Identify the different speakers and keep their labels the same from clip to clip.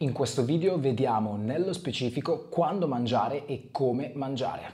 Speaker 1: In questo video vediamo nello specifico quando mangiare e come mangiare.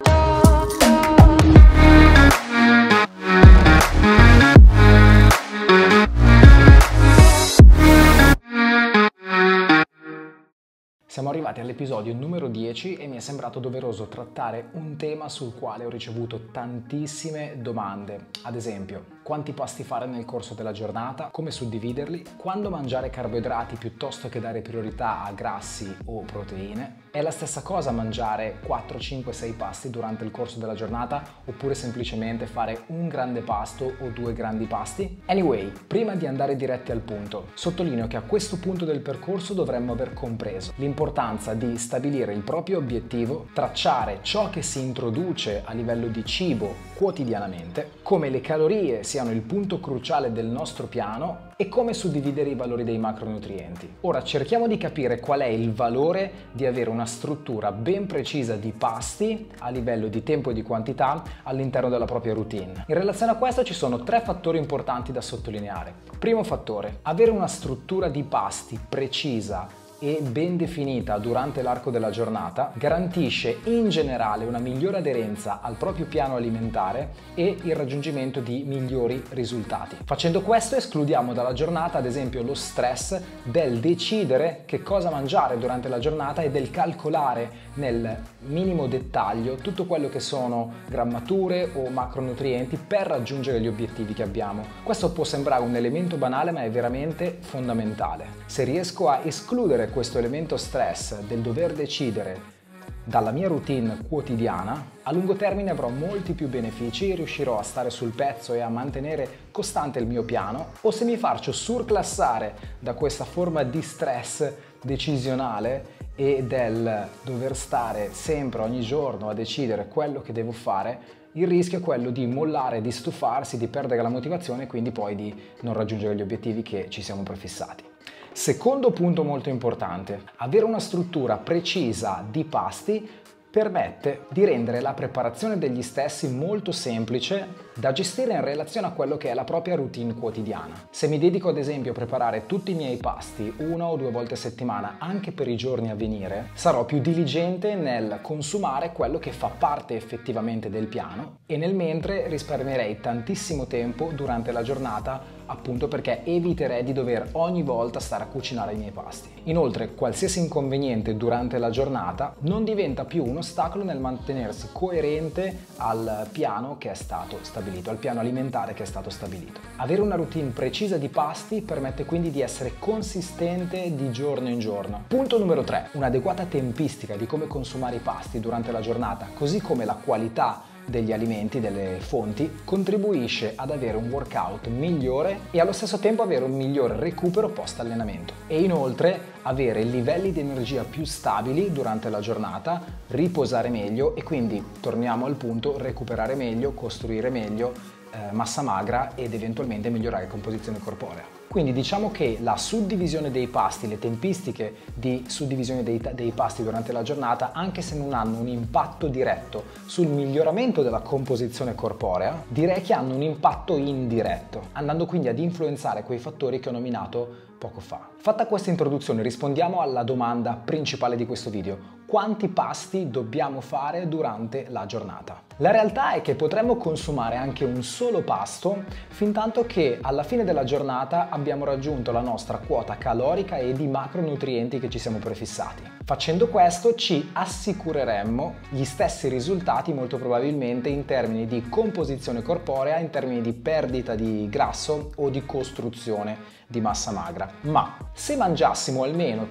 Speaker 1: Siamo arrivati all'episodio numero 10 e mi è sembrato doveroso trattare un tema sul quale ho ricevuto tantissime domande. Ad esempio, quanti pasti fare nel corso della giornata, come suddividerli, quando mangiare carboidrati piuttosto che dare priorità a grassi o proteine. È la stessa cosa mangiare 4, 5, 6 pasti durante il corso della giornata oppure semplicemente fare un grande pasto o 2 grandi pasti? Anyway, prima di andare diretti al punto, sottolineo che a questo punto del percorso dovremmo aver compreso l'importanza di stabilire il proprio obiettivo, tracciare ciò che si introduce a livello di cibo quotidianamente, come le calorie siano il punto cruciale del nostro piano e come suddividere i valori dei macronutrienti. Ora cerchiamo di capire qual è il valore di avere una struttura ben precisa di pasti a livello di tempo e di quantità all'interno della propria routine. In relazione a questo ci sono 3 fattori importanti da sottolineare. Primo fattore, avere una struttura di pasti precisa e ben definita durante l'arco della giornata garantisce in generale una migliore aderenza al proprio piano alimentare e il raggiungimento di migliori risultati. Facendo questo escludiamo dalla giornata ad esempio lo stress del decidere che cosa mangiare durante la giornata e del calcolare nel minimo dettaglio tutto quello che sono grammature o macronutrienti per raggiungere gli obiettivi che abbiamo. Questo può sembrare un elemento banale ma è veramente fondamentale. Se riesco a escludere questo elemento stress del dover decidere dalla mia routine quotidiana, a lungo termine avrò molti più benefici, riuscirò a stare sul pezzo e a mantenere costante il mio piano, o se mi faccio surclassare da questa forma di stress decisionale e del dover stare sempre ogni giorno a decidere quello che devo fare, il rischio è quello di mollare, di stufarsi, di perdere la motivazione e quindi poi di non raggiungere gli obiettivi che ci siamo prefissati. Secondo punto molto importante, avere una struttura precisa di pasti permette di rendere la preparazione degli stessi molto semplice da gestire in relazione a quello che è la propria routine quotidiana. Se mi dedico ad esempio a preparare tutti i miei pasti 1 o 2 volte a settimana anche per i giorni a venire, sarò più diligente nel consumare quello che fa parte effettivamente del piano e nel mentre risparmierei tantissimo tempo durante la giornata appunto perché eviterei di dover ogni volta stare a cucinare i miei pasti. Inoltre, qualsiasi inconveniente durante la giornata non diventa più un ostacolo nel mantenersi coerente al piano che è stato stabilito, al piano alimentare che è stato stabilito. Avere una routine precisa di pasti permette quindi di essere consistente di giorno in giorno. Punto numero 3. Un'adeguata tempistica di come consumare i pasti durante la giornata, così come la qualità degli alimenti, delle fonti, contribuisce ad avere un workout migliore e allo stesso tempo avere un miglior recupero post allenamento. E inoltre avere livelli di energia più stabili durante la giornata, riposare meglio e quindi, torniamo al punto, recuperare meglio, costruire meglio massa magra ed eventualmente migliorare la composizione corporea. Quindi diciamo che la suddivisione dei pasti, le tempistiche di suddivisione dei pasti durante la giornata, anche se non hanno un impatto diretto sul miglioramento della composizione corporea, direi che hanno un impatto indiretto, andando quindi ad influenzare quei fattori che ho nominato poco fa. Fatta questa introduzione, rispondiamo alla domanda principale di questo video: quanti pasti dobbiamo fare durante la giornata? La realtà è che potremmo consumare anche un solo pasto fintanto che alla fine della giornata abbiamo raggiunto la nostra quota calorica e di macronutrienti che ci siamo prefissati. Facendo questo ci assicureremmo gli stessi risultati molto probabilmente in termini di composizione corporea, in termini di perdita di grasso o di costruzione di massa magra. Ma se mangiassimo almeno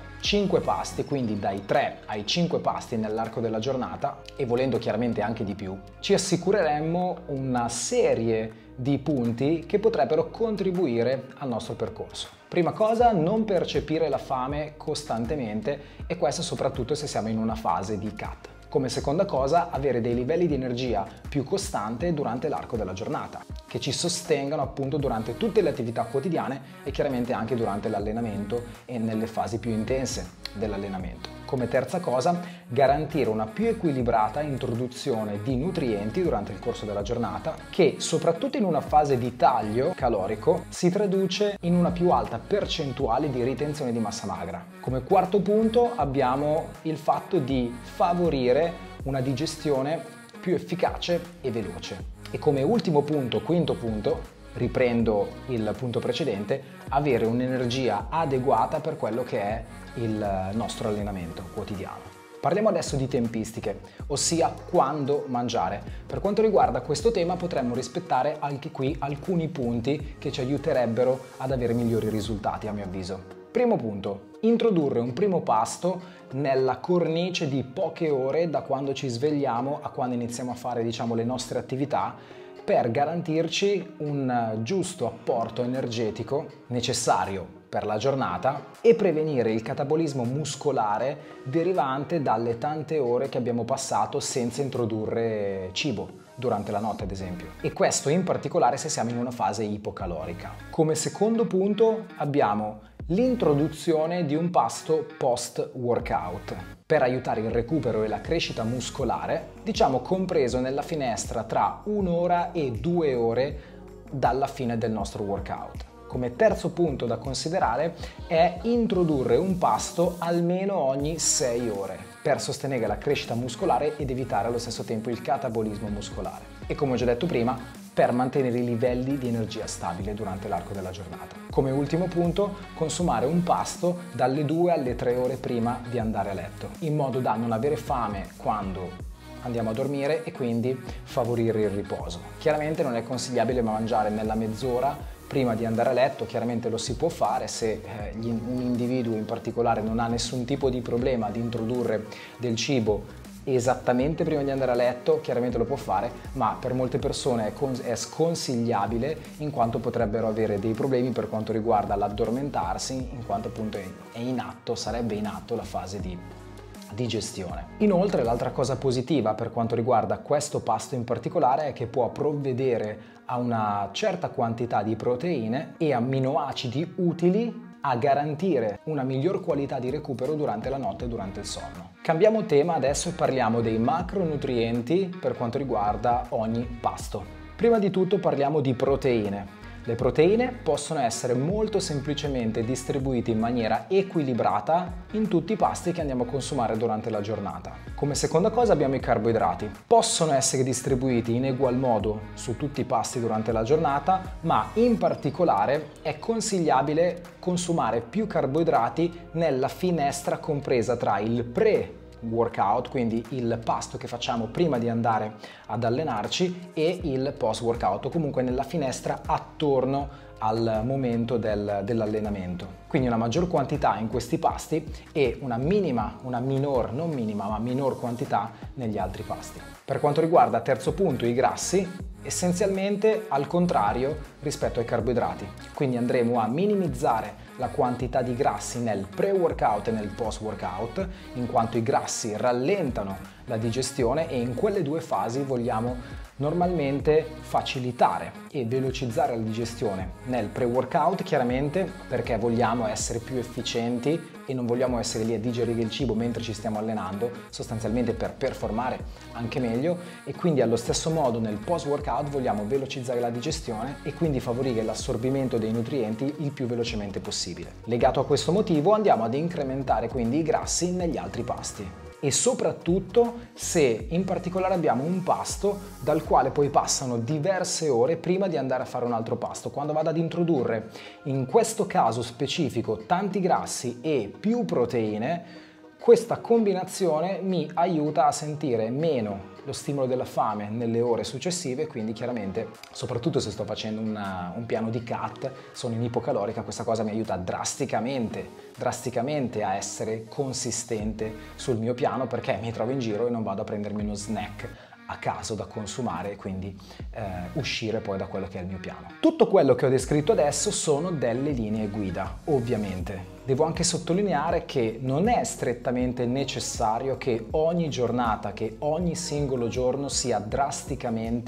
Speaker 1: 3-5 pasti, quindi dai 3 ai 5 pasti nell'arco della giornata, e volendo chiaramente anche di più, ci assicureremmo una serie di punti che potrebbero contribuire al nostro percorso. Prima cosa, non percepire la fame costantemente, e questo soprattutto se siamo in una fase di cut. Come seconda cosa, avere dei livelli di energia più costante durante l'arco della giornata, che ci sostengano appunto durante tutte le attività quotidiane e chiaramente anche durante l'allenamento e nelle fasi più intense dell'allenamento. Come terza cosa, garantire una più equilibrata introduzione di nutrienti durante il corso della giornata, che soprattutto in una fase di taglio calorico si traduce in una più alta percentuale di ritenzione di massa magra. Come quarto punto abbiamo il fatto di favorire una digestione più efficace e veloce. E come ultimo punto, quinto punto, riprendo il punto precedente, avere un'energia adeguata per quello che è il nostro allenamento quotidiano. Parliamo adesso di tempistiche, ossia quando mangiare. Per quanto riguarda questo tema potremmo rispettare anche qui alcuni punti che ci aiuterebbero ad avere migliori risultati, a mio avviso. Primo punto, introdurre un primo pasto nella cornice di poche ore da quando ci svegliamo a quando iniziamo a fare, le nostre attività, per garantirci un giusto apporto energetico necessario per la giornata e prevenire il catabolismo muscolare derivante dalle tante ore che abbiamo passato senza introdurre cibo durante la notte, ad esempio. E questo in particolare se siamo in una fase ipocalorica. Come secondo punto abbiamo l'introduzione di un pasto post-workout per aiutare il recupero e la crescita muscolare, compreso nella finestra tra 1 ora e 2 ore dalla fine del nostro workout. Come terzo punto da considerare è introdurre un pasto almeno ogni 6 ore per sostenere la crescita muscolare ed evitare allo stesso tempo il catabolismo muscolare. E come ho già detto prima, per mantenere i livelli di energia stabile durante l'arco della giornata. Come ultimo punto, consumare un pasto dalle 2 alle 3 ore prima di andare a letto, in modo da non avere fame quando andiamo a dormire e quindi favorire il riposo. Chiaramente non è consigliabile mangiare nella mezz'ora prima di andare a letto, chiaramente lo si può fare se un individuo in particolare non ha nessun tipo di problema di introdurre del cibo esattamente prima di andare a letto, chiaramente lo può fare, ma per molte persone è sconsigliabile in quanto potrebbero avere dei problemi per quanto riguarda l'addormentarsi, in quanto appunto sarebbe in atto la fase di digestione. Inoltre l'altra cosa positiva per quanto riguarda questo pasto in particolare è che può provvedere a una certa quantità di proteine e amminoacidi utili a garantire una miglior qualità di recupero durante la notte e durante il sonno. Cambiamo tema adesso e parliamo dei macronutrienti per quanto riguarda ogni pasto. Prima di tutto parliamo di proteine. Le proteine possono essere molto semplicemente distribuite in maniera equilibrata in tutti i pasti che andiamo a consumare durante la giornata. Come seconda cosa abbiamo i carboidrati. Possono essere distribuiti in egual modo su tutti i pasti durante la giornata, ma in particolare è consigliabile consumare più carboidrati nella finestra compresa tra il pre-workout, quindi il pasto che facciamo prima di andare ad allenarci, e il post-workout, o comunque nella finestra attorno al momento dell'allenamento. Quindi una maggior quantità in questi pasti e una minor quantità negli altri pasti. Per quanto riguarda terzo punto, i grassi, essenzialmente al contrario rispetto ai carboidrati. Quindi andremo a minimizzare la quantità di grassi nel pre-workout e nel post-workout, in quanto i grassi rallentano la digestione e in quelle due fasi vogliamo normalmente facilitare e velocizzare la digestione nel pre-workout, chiaramente perché vogliamo essere più efficienti e non vogliamo essere lì a digerire il cibo mentre ci stiamo allenando, sostanzialmente per performare anche meglio, e quindi allo stesso modo nel post-workout vogliamo velocizzare la digestione e quindi favorire l'assorbimento dei nutrienti il più velocemente possibile. Legato a questo motivo andiamo ad incrementare quindi i grassi negli altri pasti. E soprattutto se in particolare abbiamo un pasto dal quale poi passano diverse ore prima di andare a fare un altro pasto. Quando vado ad introdurre in questo caso specifico tanti grassi e più proteine, questa combinazione mi aiuta a sentire meno lo stimolo della fame nelle ore successive, quindi chiaramente, soprattutto se sto facendo un piano di cut, sono in ipocalorica, questa cosa mi aiuta drasticamente a essere consistente sul mio piano, perché mi trovo in giro e non vado a prendermi uno snack a caso da consumare e quindi uscire poi da quello che è il mio piano. Tutto quello che ho descritto adesso sono delle linee guida, ovviamente. Devo anche sottolineare che non è strettamente necessario che ogni giornata, che ogni singolo giorno sia drasticamente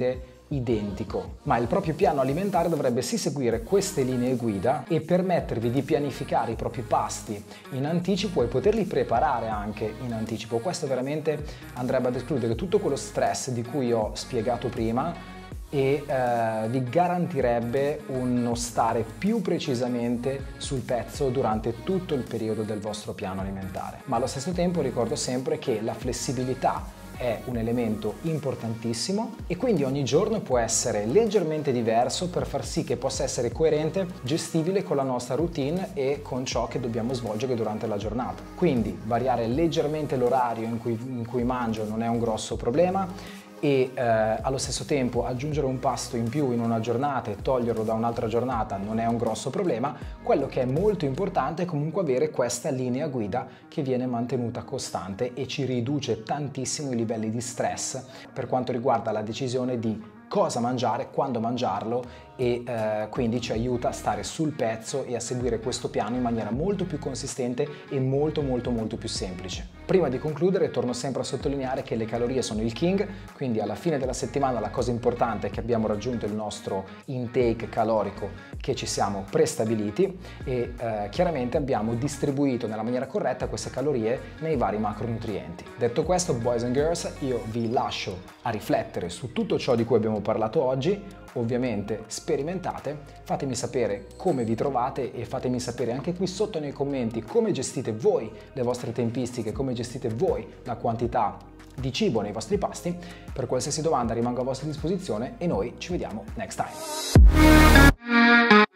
Speaker 1: identico, ma il proprio piano alimentare dovrebbe sì seguire queste linee guida e permettervi di pianificare i propri pasti in anticipo e poterli preparare anche in anticipo. Questo veramente andrebbe ad escludere tutto quello stress di cui ho spiegato prima e vi garantirebbe uno stare più precisamente sul pezzo durante tutto il periodo del vostro piano alimentare. Ma allo stesso tempo ricordo sempre che la flessibilità è un elemento importantissimo e quindi ogni giorno può essere leggermente diverso per far sì che possa essere coerente, gestibile con la nostra routine e con ciò che dobbiamo svolgere durante la giornata. Quindi variare leggermente l'orario in cui mangio non è un grosso problema e allo stesso tempo aggiungere un pasto in più in una giornata e toglierlo da un'altra giornata non è un grosso problema. Quello che è molto importante è comunque avere questa linea guida che viene mantenuta costante e ci riduce tantissimo i livelli di stress per quanto riguarda la decisione di cosa mangiare, quando mangiarlo e quindi ci aiuta a stare sul pezzo e a seguire questo piano in maniera molto più consistente e molto più semplice. Prima di concludere torno sempre a sottolineare che le calorie sono il king, quindi alla fine della settimana la cosa importante è che abbiamo raggiunto il nostro intake calorico che ci siamo prestabiliti e chiaramente abbiamo distribuito nella maniera corretta queste calorie nei vari macronutrienti. Detto questo, boys and girls, io vi lascio a riflettere su tutto ciò di cui abbiamo parlato oggi. Ovviamente sperimentate, fatemi sapere come vi trovate e fatemi sapere anche qui sotto nei commenti come gestite voi le vostre tempistiche, come gestite voi la quantità di cibo nei vostri pasti. Per qualsiasi domanda rimango a vostra disposizione e noi ci vediamo next time.